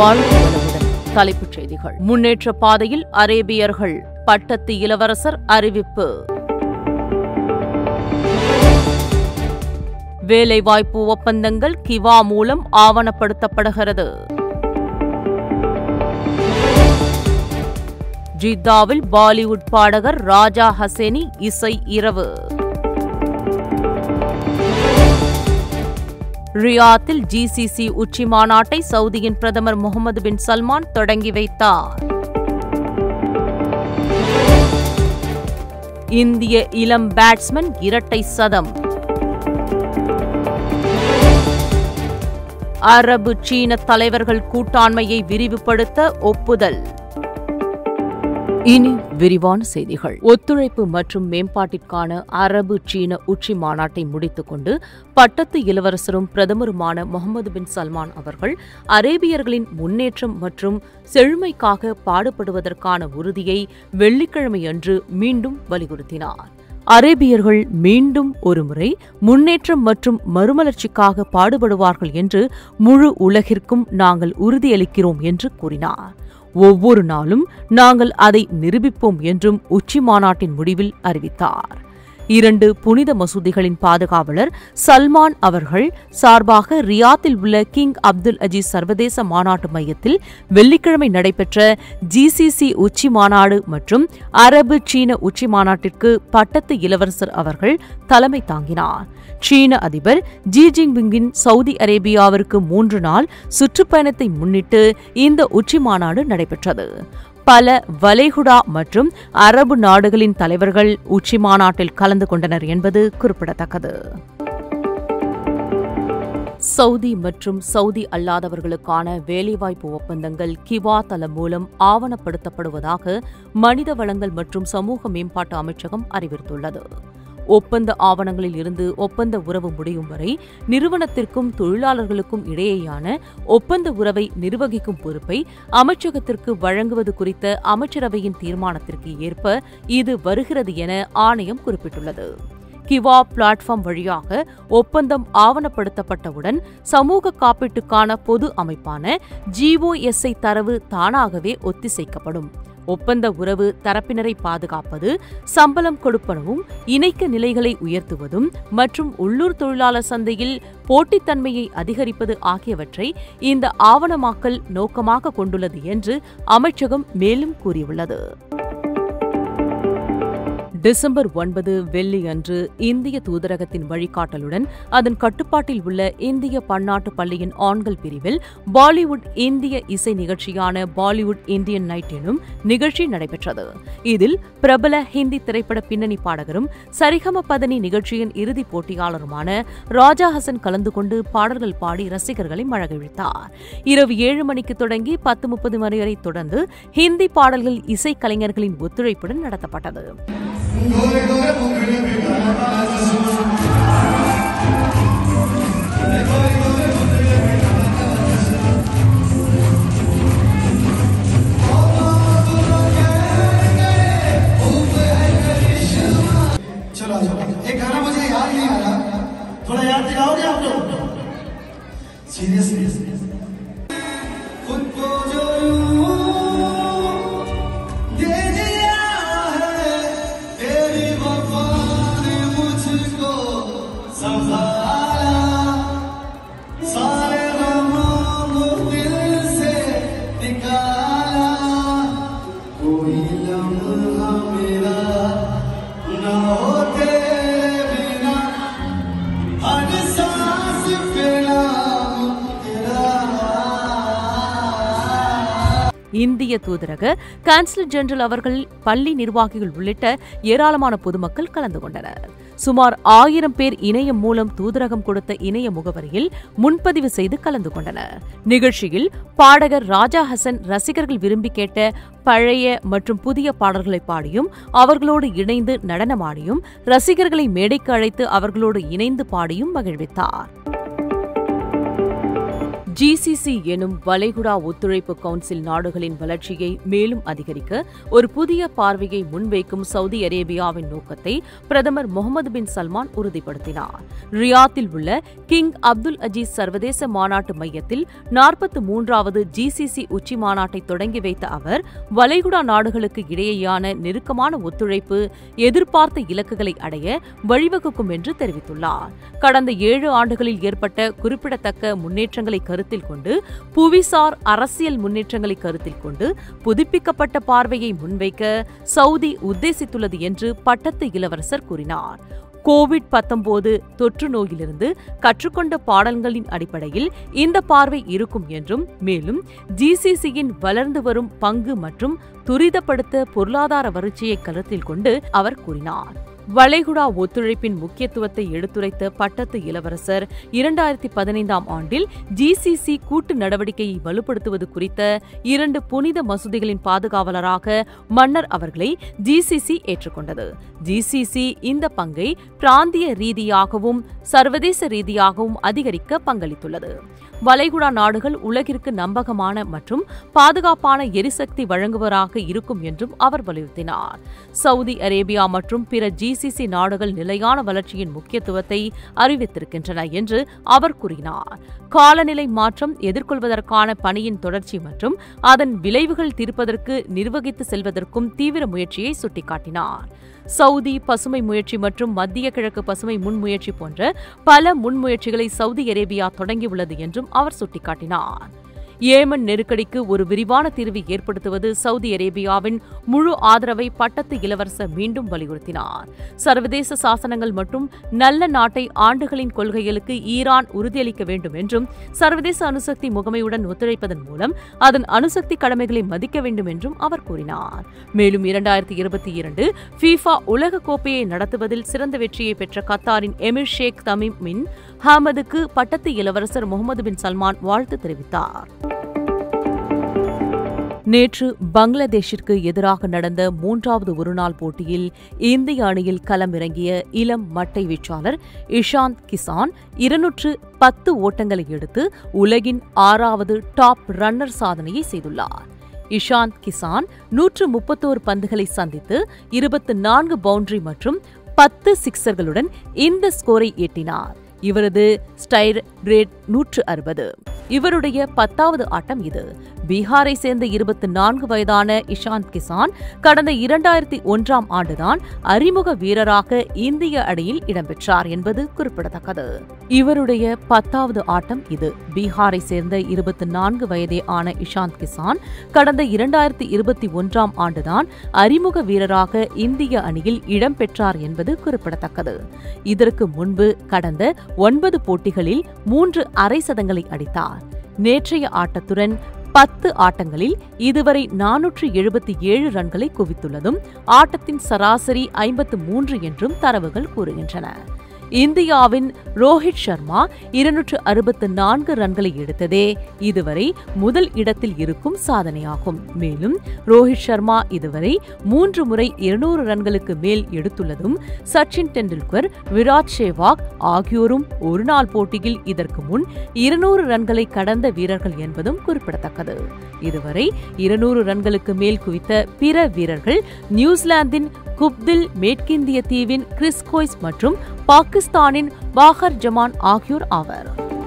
வாழ்வுடன் தலைப்புச் செய்திகள். முன்னேற்ற பாதையில் அரேபியர்கள், பட்டத்து இளவரசர் அறிவிப்பு. வேலைவாய்ப்பு ஒப்பந்தங்கள் கிவா மூலம் ஆவணப்படுத்தப்படுகிறது. ஜித்தாவில் பாலிவுட் பாடகர் ராஜா ஹசேனி இசை இரவு. ரியாத்தில் ஜிசிசி உச்சி மாநாட்டை சவுதியின் பிரதமர் முகமது பின் சல்மான் தொடங்கி வைத்தார். இந்திய இளம் பேட்ஸ்மேன் இரட்டை சதம். அரபு சீன தலைவர்கள் கூட்டாண்மையை விரிவுபடுத்த ஒப்புதல். இனி விரிவான செய்திகள். ஒத்துழைப்பு மற்றும் மேம்பாட்டிற்கான அரபு சீன உச்சி மாநாட்டை முடித்துக் கொண்டு பட்டத்து இளவரசரும் பிரதமருமான முகமது பின் சல்மான் அவர்கள் அரேபியர்களின் முன்னேற்றம் மற்றும் செழுமைக்காக பாடுபடுவதற்கான உறுதியை வெள்ளிக்கிழமையன்று மீண்டும் வலியுறுத்தினார். அரேபியர்கள் மீண்டும் ஒருமுறை முன்னேற்றம் மற்றும் மறுமலர்ச்சிக்காக பாடுபடுவார்கள் என்று முழு உலகிற்கும் நாங்கள் உறுதியளிக்கிறோம் என்று கூறினார். ஒவ்வொரு நாளும் நாங்கள் அதை நிரூபிப்போம் என்றும் உச்சி மாநாட்டின் முடிவில் அறிவித்தார். 2 புனித மசூதிகளின் பாதுகாவலர் சல்மான் அவர்கள் சார்பாக ரியாத்தில் உள்ள கிங் அப்துல் அஜீஸ் சர்வதேச மாநாட்டு மையத்தில் வெள்ளிக்கிழமை நடைபெற்ற ஜிசிசி உச்சி மாநாடு மற்றும் அரபு சீன உச்சி மாநாட்டிற்கு பட்டத்து இளவரசர் அவர்கள் தலைமை தாங்கினார். சீன அதிபர் ஜி ஜின்பிங்கின் சவுதி அரேபியாவிற்கு 3 நாள் சுற்றுப்பயணத்தை முன்னிட்டு இந்த உச்சி மாநாடு நடைபெற்றது. பல வளைகுடா மற்றும் அரபு நாடுகளின் தலைவர்கள் உச்சி மாநாட்டில் கலந்து கொண்டனர் என்பது குறிப்பிடத்தக்கது. சவுதி மற்றும் சவுதி அல்லாதவர்களுக்கான வேலைவாய்ப்பு ஒப்பந்தங்கள் கிவா தளம் மூலம் ஆவணப்படுத்தப்படுவதாக மனித வளங்கள் மற்றும் சமூக மேம்பாட்டு அமைச்சகம் அறிவித்துள்ளது. ஒப்பந்த ஆவணங்களில் இருந்து ஒப்பந்த உறவு முடியும் வரை நிறுவனத்திற்கும் தொழிலாளர்களுக்கும் இடையேயான ஒப்பந்த உறவை நிர்வகிக்கும் பொறுப்பை அமைச்சகத்திற்கு வழங்குவது குறித்த அமைச்சரவையின் தீர்மானத்திற்கு ஏற்ப இது வருகிறது என ஆணையம் குறிப்பிட்டுள்ளது. கிவா பிளாட்ஃபார்ம் வழியாக ஒப்பந்தம் ஆவணப்படுத்தப்பட்டவுடன் சமூக காப்பீட்டுக்கான பொது அமைப்பான GOSI தரவு தானாகவே ஒத்திசைக்கப்படும். ஒப்பந்த உறவு தரப்பினரை பாதுகாப்பது, சம்பளம் கொடுப்பனவும், இணைக்க நிலைகளை உயர்த்துவதும் மற்றும் உள்ளூர் தொழிலாளர் சந்தையில் போட்டித்தன்மையை அதிகரிப்பது ஆகியவற்றை இந்த ஆவணமாக்கல் நோக்கமாக கொண்டுள்ளது என்று அமைச்சகம் மேலும் கூறியுள்ளது. டிசம்பர் 9 வெள்ளி அன்று இந்திய தூதரகத்தின் வழிகாட்டலுடன் அதன் கட்டுப்பாட்டில் உள்ள இந்திய பன்னாட்டு பள்ளியின் ஆண்கள் பிரிவில் பாலிவுட் இந்திய இசை நிகழ்ச்சியான பாலிவுட் இந்தியன் நைட் எனும் நிகழ்ச்சி நடைபெற்றது. இதில் பிரபல ஹிந்தி திரைப்பட பின்னணி பாடகரும் சரிகம பதனி நிகழ்ச்சியின் இறுதிப் போட்டியாளருமான ராஜா ஹசன் கலந்து கொண்டு பாடல்கள் பாடி ரசிகர்களை மழகிழ்த்தார். இரவு 7 மணிக்கு தொடங்கி 10:30 மணி வரை தொடர்ந்து ஹிந்தி பாடல்கள் இசைக்கலைஞர்களின் ஒத்துழைப்புடன் நடத்தப்பட்டது. एक गाना मुझे याद नहीं आ रहा, थोड़ा याद दिलाओगे आप लोग? सीरियसली खुद को जो दे दिया है तेरी वफा ने मुझको संभाला, सारे गमों दिल से निकाला, कोई लम्हा मेरा ना हो இந்திய தூதரக கான்சலர் ஜெனரல் அவர்கள், பள்ளி நிர்வாகிகள் உள்ளிட்ட ஏராளமான பொதுமக்கள் கலந்து கொண்டனர். சுமார் 1000 பேர் இணையம் மூலம் தூதரகம் கொடுத்த இணைய முகவரியில் முன்பதிவு செய்து கலந்து கொண்டனர். நிகழ்ச்சியில் பாடகர் ராஜா ஹசன் ரசிகர்கள் விரும்பி கேட்ட பழைய மற்றும் புதிய பாடல்களை பாடியும் அவர்களோடு இணைந்து நடனமாடியும் ரசிகர்களை மேடைக்கு அழைத்து அவர்களோடு இணைந்து பாடியும் மகிழ்வித்தார். ஜிசிசி எனும் வளைகுடா ஒத்துழைப்பு கவுன்சில் நாடுகளின் வளர்ச்சியை மேலும் அதிகரிக்க ஒரு புதிய பார்வையை முன்வைக்கும் சவுதி அரேபியாவின் நோக்கத்தை பிரதமர் முகமது பின் சல்மான் உறுதிப்படுத்தினார். ரியாத்தில் உள்ள கிங் அப்துல் அஜீஸ் சர்வதேச மாநாட்டு மையத்தில் 43வது ஜிசிசி உச்சி மாநாட்டை தொடங்கி வைத்த அவர், வளைகுடா நாடுகளுக்கு இடையேயான நெருக்கமான ஒத்துழைப்பு எதிர்பார்த்த இலக்குகளை அடைய வழிவகுக்கும் என்று தெரிவித்துள்ளார். கடந்த 7 ஆண்டுகளில் ஏற்பட்ட குறிப்பிடத்தக்க முன்னேற்றங்களை கருத்தில் கொண்டு, புவிசார் அரசியல் முன்னேற்றங்களை கருத்தில் கொண்டு புதுப்பிக்கப்பட்ட பார்வையை முன்வைக்க சவுதி உத்தேசித்துள்ளது என்று பட்டத்து இளவரசர் கூறினார். கோவிட்-19 தொற்று நோயிலிருந்து கற்றுக்கொண்ட பாடல்களின் அடிப்படையில் இந்த பார்வை இருக்கும் என்றும், மேலும் ஜிசிசியின் வளர்ந்து வரும் பங்கு மற்றும் துரிதப்படுத்த பொருளாதார வளர்ச்சியை கருத்தில் கொண்டு அவர் கூறினார். வளைகுடா ஒத்துழைப்பின் முக்கியத்துவத்தை எடுத்துரைத்த பட்டத்து இளவரசர் 2015ஆம் ஆண்டில் ஜிசிசி கூட்டு நடவடிக்கையை வலுப்படுத்துவது குறித்த 2 புனித மசூதிகளின் பாதுகாவலராக மன்னர் அவர்களை ஜிசிசி ஏற்றுக்கொண்டது. ஜிசிசி இந்த பங்கை பிராந்திய ரீதியாகவும் சர்வதேச ரீதியாகவும் அதிகரிக்க பங்களித்துள்ளது. வளைகுடா நாடுகள் உலகிற்கு நம்பகமான மற்றும் பாதுகாப்பான எரிசக்தி வழங்குவராக இருக்கும் என்றும் அவர் வலியுறுத்தினார். சவுதி அரேபியா மற்றும் பிற ஜிசிசி நாடுகள் நிலையான வளர்ச்சியின் முக்கியத்துவத்தை அறிவித்திருக்கின்றன என்று அவர் கூறினார். காலநிலை மாற்றம் எதிர்கொள்வதற்கான பணியின் தொடர்ச்சி மற்றும் அதன் விளைவுகள் தீர்ப்பதற்கு நிர்வகித்து செல்வதற்கும் தீவிர முயற்சியை சுட்டிக்காட்டினார். சவுதி பசுமை முயற்சி மற்றும் மத்திய கிழக்கு பசுமை முன்முயற்சி போன்ற பல முன்முயற்சிகளை சவுதி அரேபியா தொடங்கியுள்ளது என்றும் அவர் சுட்டிக்காட்டினார். ஏமன் நெருக்கடிக்கு ஒரு விரிவான தீர்வை ஏற்படுத்துவது சவுதி அரேபியாவின் முழு ஆதரவை பட்டத்து இளவரசர் மீண்டும் வலியுறுத்தினார். சர்வதேச சாசனங்கள் மற்றும் நல்ல நாட்டை ஆண்டுகளின் கொள்கைகளுக்கு ஈரான் உறுதியளிக்க வேண்டும் என்றும், சர்வதேச அணுசக்தி முகமையுடன் ஒத்துழைப்பதன் மூலம் அதன் அணுசக்தி கடமைகளை மதிக்க வேண்டும் என்றும் அவர் கூறினார். மேலும் 2022 ஃபீஃபா உலக கோப்பையை நடத்துவதில் சிறந்த வெற்றியை பெற்ற கத்தாரின் எமிர் ஷேக் தமீம் பின் ஹமதுக்கு பட்டத்து இளவரசர் முகமது பின் சல்மான் வாழ்த்து தெரிவித்தார். நேற்று பங்களாதேஷிற்கு எதிராக நடந்த 3வது ஒருநாள் போட்டியில் இந்திய அணியில் களமிறங்கிய இளம் மட்டை வீச்சாளர் இஷாந்த் கிசான் 210 ஓட்டங்களை எடுத்து உலகின் 6வது டாப் ரன்னர் சாதனையை செய்துள்ளார். இஷாந்த் கிசான் 131 பந்துகளை சந்தித்து 24 பவுண்டரி மற்றும் 10 சிக்சர்களுடன் இந்த ஸ்கோரை எட்டினார். இவரது ஸ்டைர் ரேட் 160. இவருடைய 10வது ஆட்டம் இது. பீகாரை சேர்ந்த 24 வயதான இஷாந்த் கிசான் கடந்த 2001ஆம் ஆண்டுதான் அறிமுக வீரராக இந்திய அணியில் இடம்பெற்றார் என்பது குறிப்பிடத்தக்கது. இவருடைய 10வது ஆட்டம் இது. பீகாரை சேர்ந்த 24 வயதே ஆன இஷாந்த் கிசான் கடந்த 2021ஆம் ஆண்டுதான் அறிமுக வீரராக இந்திய அணியில் இடம்பெற்றார் என்பது குறிப்பிடத்தக்கது. இதற்கு முன்பு கடந்த 9 போட்டிகளில் 3 அரை சதங்களை அடித்தார். நேற்றைய ஆட்டத்துடன் 10 ஆட்டங்களில் இதுவரை 477 ரன்களை குவித்துள்ளதும் ஆட்டத்தின் சராசரி 53 என்றும் தரவுகள் கூறுகின்றன. இந்தியாவின் ரோஹித் சர்மா 264 ரன்களை எடுத்ததே இதுவரை முதல் இடத்தில் இருக்கும் சாதனையாகும். மேலும் ரோஹித் சர்மா இதுவரை 3 முறை 200 ரன்களுக்கு மேல் எடுத்துள்ளதும், சச்சின் டெண்டுல்கர், விராட் சேவாக் ஆகியோரும் ஒருநாள் போட்டியில் இதற்கு முன் 200 ரன்களை கடந்த வீரர்கள் என்பதும் குறிப்பிடத்தக்கது. இதுவரை 200 ரன்களுக்கு மேல் குவித்த பிற வீரர்கள் நியூசிலாந்தின் குப்தில், மேற்கிந்திய தீவின் கிறிஸ் கோய்ஸ் மற்றும் பாகிஸ்தானின் பாகர் ஜமான் ஆகியோர் ஆவர்.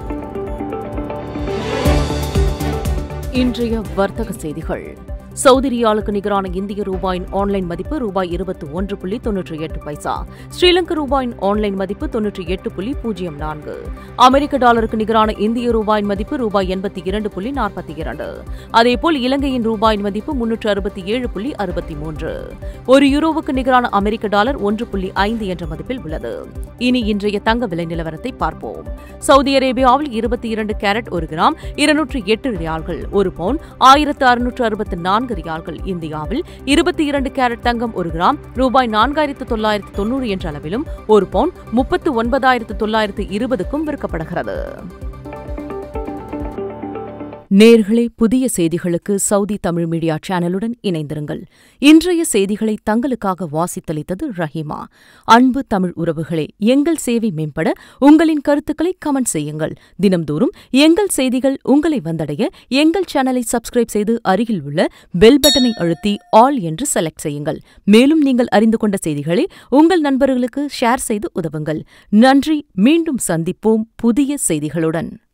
இன்றைய வர்த்தக செய்திகள். சவுதி ரியாலுக்கு நிகரான இந்திய ரூபாயின் ஆன்லைன் மதிப்பு ரூபாய் 21.98. ஸ்ரீலங்கா ரூபாயின் ஆன்லைன் மதிப்பு 98.04. அமெரிக்க டாலருக்கு நிகரான இந்திய ரூபாயின் மதிப்பு ரூபாய் 82.42. அதேபோல் இலங்கையின் ரூபாயின் மதிப்பு 367.63. ஒரு யூரோவுக்கு நிகரான அமெரிக்க டாலர் 1.5 என்ற மதிப்பில் உள்ளது. இனி இன்றைய தங்க விலை நிலவரத்தை பார்ப்போம். சவுதி அரேபியாவில் 22 கேரட் 1 கிராம் 208 ரியால்கள், 1 பவுண்ட் 1664 ரியால்கள். இந்தியாவில் 22 கேரட் தங்கம் 1 கிராம் ரூபாய் 4990 என்ற அளவிலும், 1 பவுண்ட் 39,920க்கும் விற்கப்படுகிறது. நேர்களே, புதிய செய்திகளுக்கு சவுதி தமிழ் மீடியா சேனலுடன் இணைந்திருங்கள். இன்றைய செய்திகளை தங்களுக்காக வாசித்தளித்தது ரஹீமா. அன்பு தமிழ் உறவுகளே, எங்கள் சேவை மேம்பட உங்களின் கருத்துக்களை கமெண்ட் செய்யுங்கள். தினம்தோறும் எங்கள் செய்திகள் உங்களை வந்தடைய எங்கள் சேனலை சப்ஸ்கிரைப் செய்து அருகில் உள்ள பெல் பட்டனை அழுத்தி ஆல் என்று செலக்ட் செய்யுங்கள். மேலும் நீங்கள் அறிந்து கொண்ட செய்திகளை உங்கள் நண்பர்களுக்கு ஷேர் செய்து உதவுங்கள். நன்றி. மீண்டும் சந்திப்போம் புதிய செய்திகளுடன்.